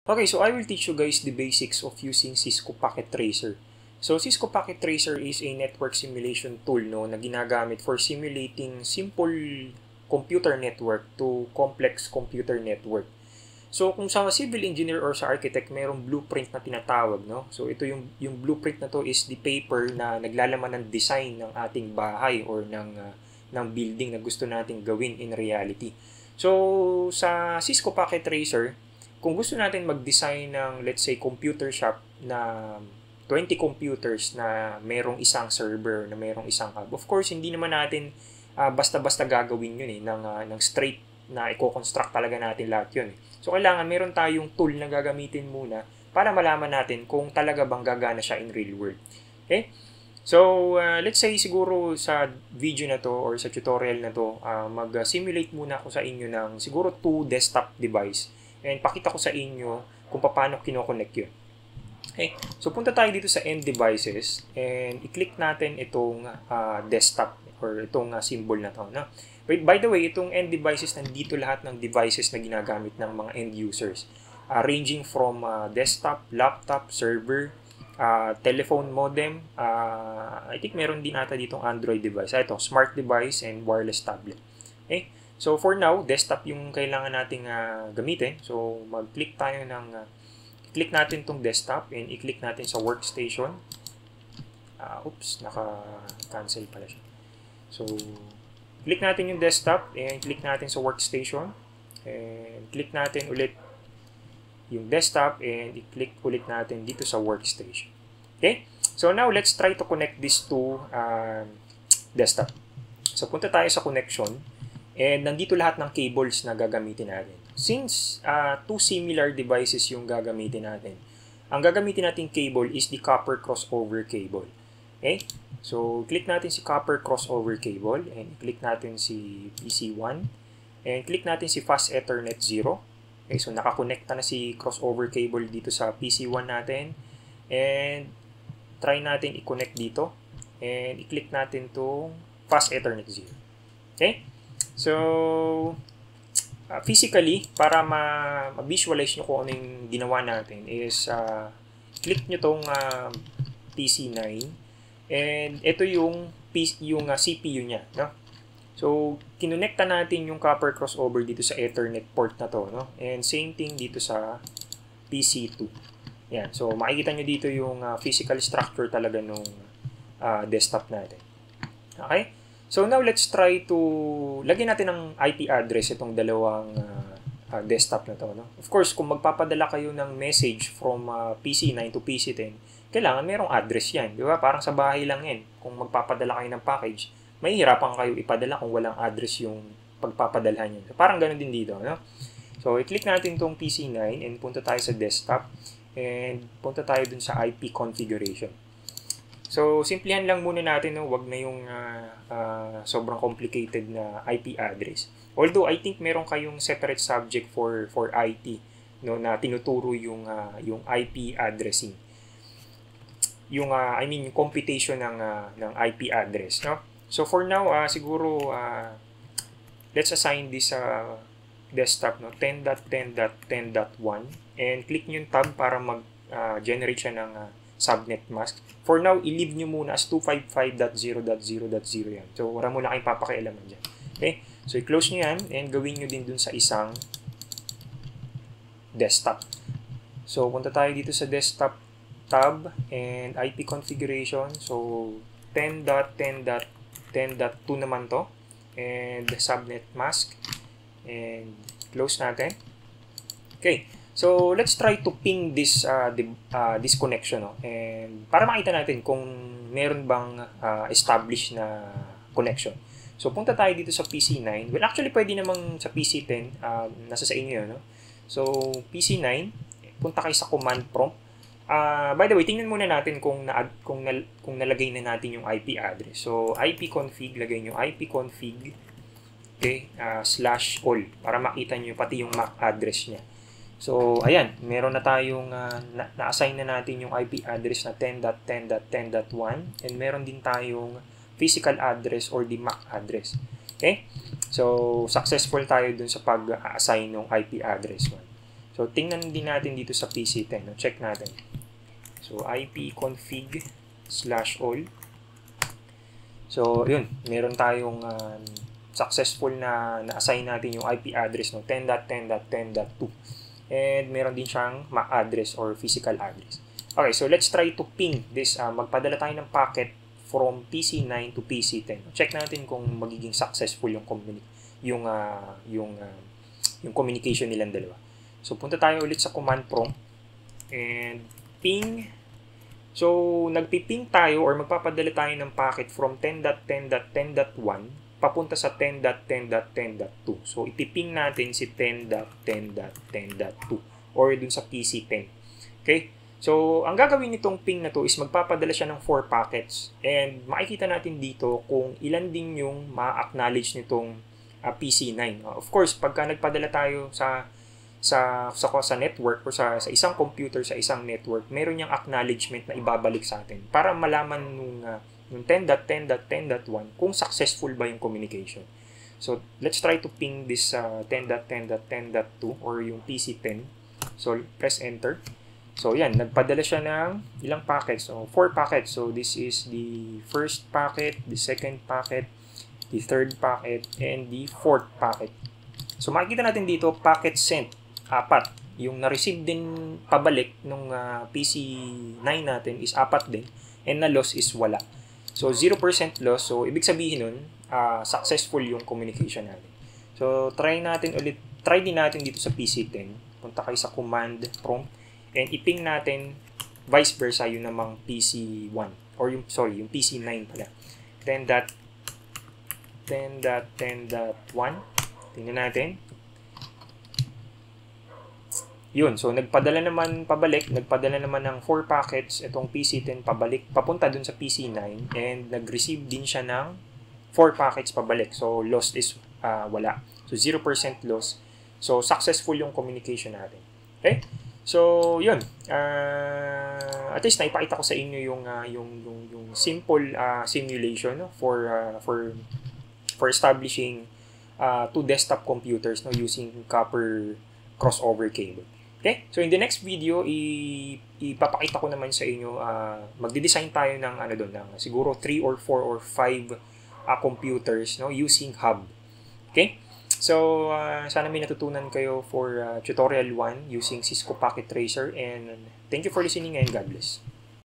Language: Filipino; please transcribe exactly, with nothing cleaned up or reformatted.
Okay, so I will teach you guys the basics of using Cisco Packet Tracer. So Cisco Packet Tracer is a network simulation tool no, na ginagamit for simulating simple computer network to complex computer network. So kung sa civil engineer or sa architect, mayroong blueprint na tinatawag. No? So ito yung, yung blueprint na to is the paper na naglalaman ng design ng ating bahay or ng, uh, ng building na gusto nating gawin in reality. So sa Cisco Packet Tracer, kung gusto natin mag-design ng, let's say, computer shop na twenty computers na mayroong isang server, na mayroong isang hub, of course, hindi naman natin uh, basta-basta gagawin yun eh, ng, uh, ng straight na i-construct talaga natin lahat yun. So, kailangan meron tayong tool na gagamitin muna para malaman natin kung talaga bang gagana siya in real world. Okay? So, uh, let's say siguro sa video na to or sa tutorial na to, uh, mag-simulate muna ako sa inyo ng siguro two desktop device. And pakita ko sa inyo kung paano kinoconnect yun. Okay? So, punta tayo dito sa End Devices and i-click natin itong uh, desktop or itong uh, symbol na to. No? By the way, itong End Devices, nandito lahat ng devices na ginagamit ng mga end users. Uh, ranging from uh, desktop, laptop, server, uh, telephone modem. Uh, I think meron din ata ditong Android device. Ito, smart device and wireless tablet. Okay? So, for now, desktop yung kailangan nating uh, gamitin. So, mag-click tayo ng, uh, click natin tong desktop and i-click natin sa workstation. Uh, oops, naka-cancel pala siya. So, click natin yung desktop and click natin sa workstation. And click natin ulit yung desktop and i-click ulit natin dito sa workstation. Okay? So, now, let's try to connect this to uh, desktop. So, punta tayo sa connection. And nandito lahat ng cables na gagamitin natin. Since uh, two similar devices yung gagamitin natin, ang gagamitin natin cable is the copper crossover cable. Okay? So, click natin si copper crossover cable and click natin si P C one and click natin si fast ethernet zero. Okay, so nakakonekta na si crossover cable dito sa P C one natin and try natin i-connect dito and i-click natin tong fast ethernet zero. Okay? So, uh, physically, para ma-visualize nyo kung ano yung ginawa natin is uh, click nyo tong uh, P C nine and ito yung, yung uh, C P U nya. No? So, kinonekta natin yung copper crossover dito sa Ethernet port na to. No? And same thing dito sa P C two. Yan. So, makikita nyo dito yung uh, physical structure talaga nung uh, desktop natin. Okay? So now let's try to lagyan natin ng I P address itong dalawang uh, uh, desktop na to. No? Of course, kung magpapadala kayo ng message from uh, P C nine to P C ten, kailangan merong address yan. Di ba? Parang sa bahay lang yan. Kung magpapadala kayo ng package, mahihirapan kayo ipadala kung walang address yung pagpapadalhan nyo. So, parang ganun din dito. No? So i-click natin itong P C nine and punta tayo sa desktop and punta tayo dun sa I P configuration. So, simplihan lang muna natin, no? Wag na yung uh, uh, sobrang complicated na I P address. Although, I think meron kayong separate subject for for I T, no, na tinuturo yung uh, yung I P addressing. Yung uh, I mean, yung computation ng uh, ng I P address, no? So, for now, uh, siguro uh, let's assign this uh, desktop, no, ten dot ten dot ten dot one and click niyo yung tab para mag-generate uh, siya ng uh, subnet mask. For now, i-leave nyo muna as two fifty-five dot zero dot zero dot zero yan. So, wala muna kayong papakialaman dyan. Okay? So, i-close nyo yan and gawin nyo din dun sa isang desktop. So, punta tayo dito sa desktop tab and I P configuration. So, ten dot ten dot ten dot two naman to. And the subnet mask. And close natin. Okay. So, let's try to ping this uh, the, uh, this connection. No? And para makita natin kung meron bang uh, established na connection. So, punta tayo dito sa P C nine. Well, actually, pwede namang sa P C ten. Uh, nasa sa inyo yun. No? So, P C nine. Punta kayo sa command prompt. Uh, by the way, tingnan muna natin kung, na, kung, na, kung nalagay na natin yung I P address. So, ipconfig. Lagay nyo ipconfig. Okay. Uh, slash all. Para makita nyo pati yung M A C address niya. So, ayan, meron na tayong uh, na-assign na natin yung I P address na ten dot ten dot ten dot one and meron din tayong physical address or the M A C address. Okay? So, successful tayo dun sa pag-assign ng I P address one. So, So, tingnan din natin dito sa P C ten. No? Check natin. So, ipconfig slash all. So, yun. Meron tayong um, successful na na-assign natin yung I P address, no? ten dot ten dot ten dot two. And meron din siyang M A C address or physical address. Okay, so let's try to ping this. Uh, magpadala tayo ng packet from P C nine to P C ten. Check natin kung magiging successful yung communi- yung uh, yung uh, yung communication nilang dalawa. So punta tayo ulit sa command prompt and ping. So nagpi-ping tayo or magpapadala tayo ng packet from ten dot ten dot ten dot one papunta sa ten dot ten dot ten dot two. So ipiping natin si ten dot ten dot ten dot two or dun sa P C ten. Okay? So, ang gagawin nitong ping na to is magpapadala siya ng four packets. And makikita natin dito kung ilan din yung ma-acknowledge nitong uh, P C nine. Uh, of course, pagka nagpadala tayo sa sa sa, sa network o sa, sa isang computer, sa isang network, meron niyang acknowledgement na ibabalik sa atin para malaman nung, uh, nung ten dot ten dot ten dot one kung successful ba yung communication. So, let's try to ping this uh, ten dot ten dot ten dot two or yung P C ten. So, press enter. So, yan. Nagpadala siya ng ilang packets. So, four packets. So, this is the first packet, the second packet, the third packet, and the fourth packet. So, makikita natin dito, packet sent, apat. Yung na-receive din pabalik nung uh, P C nine natin is apat din. And na-loss is wala. So, zero percent loss. So, ibig sabihin nun, uh, successful yung communication natin. So, try natin ulit. Try din natin dito sa P C ten. Punta kayo sa command prompt. And iping natin vice versa yun namang P C one or yung sorry yung P C nine pala. ten dot ten dot ten dot one. Tingnan natin. Yun, so nagpadala naman pabalik, nagpadala naman ng four packets itong P C ten pabalik papunta dun sa P C nine and nag-receive din siya ng four packets pabalik. So loss is uh, wala. So zero percent loss. So successful yung communication natin. Okay? So, yun. Uh, at least naipakita ko sa inyo yung uh, yung, yung yung simple uh, simulation no, for uh, for for establishing uh, two desktop computers no using copper crossover cable. Okay? So, in the next video, i ipapakita ko naman sa inyo uh, magde-design tayo ng ano doon ng siguro three or four or five uh, computers no using hub. Okay? So, uh, sana may natutunan kayo for uh, tutorial one using Cisco Packet Tracer and thank you for listening and God bless.